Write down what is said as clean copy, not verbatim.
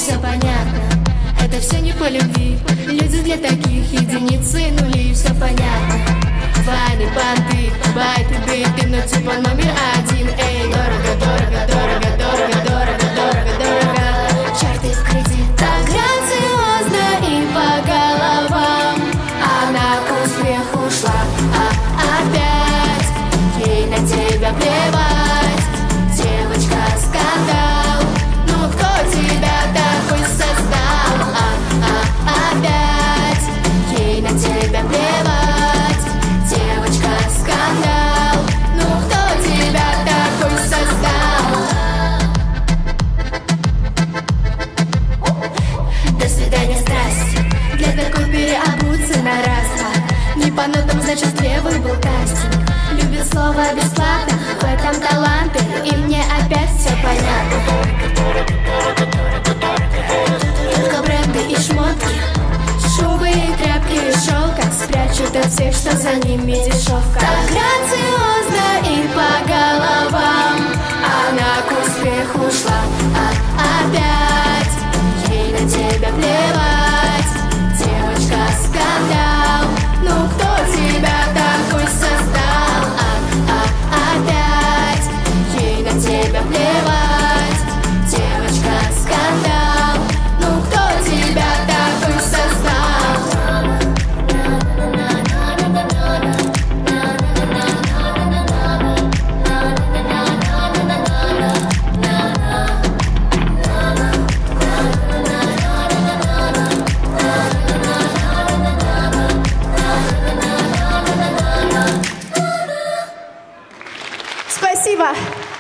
все понятно. Это все не по любви. Люди для таких единицы и нули. Все понятно. Вайны, банды, байты, биты, но типа номер один. Эй, дорого, дорого, дорого, дорого, дорого, дорого, дорого. Чарты в кредит. Так грациозно и по головам. Она к успеху шла, а опять ей на тебя плевать. Девочка, скандал. Ну кто тебя такой создал? Опять ей на тебя плевать. Девочка, скандал. Ну кто тебя такой создал? До свидания, здрасте. Для такой переобуться на раз-два. Не по нотам, значит, левый был кастинг. Любит слово бесплатно, в этом таланты. И мне опять все понятно. Только бренды и шмотки, шубы и тряпки из шелка спрячут от всех, что за ними дешевка. Так грациозно и по головам. Она к успеху шла, опять ей на тебя плевать. Девочка, скандал. Ну кто тебя такой создал? Опять ей на тебя плевать. Девочка, скандал. Ну кто тебя такой создал? Спасибо.